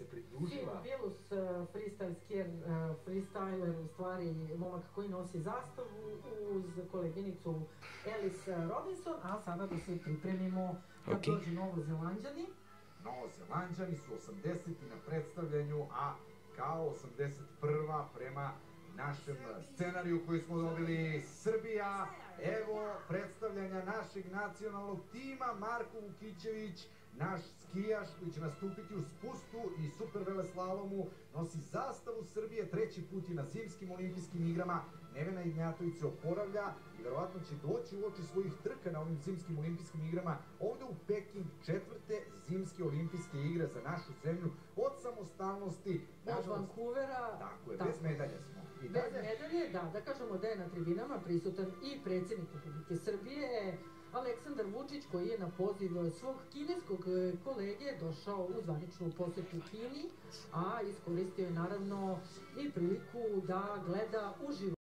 se pridružila... Vilus, freestyler, u stvari momak koji nosi zastavu uz koleginicu Alice Robinson, a sada da se pripremimo da dođu Novozelanđani. Novozelanđani su 80. na predstavljanju, a kao 81. prema našem scenariju koji smo dobili Srbija. Evo predstavljanja našeg nacionalnog tima. Marko Vukićević, naš skijaš koji će nastupiti u spustu i super veleslalomu, nosi zastavu Srbije, treći put je na zimskim olimpijskim igrama. Nevena Ignjatović se oporavlja i verovatno će doći uoči svojih trka na ovim zimskim olimpijskim igrama ovde u Peking, četvrte zimske olimpijske igre za našu zemlju od samostalnosti. Od Vancouvera. Tako je, bez medalja smo. Bez medalje, da kažemo da je na tribinama prisutan i predsjednik Republike Srbije, Aleksandar Vučić, koji je na poziv svog kineskog kolege došao u zvaničnu posetu Kini, a iskoristio je naravno i priliku da gleda uživo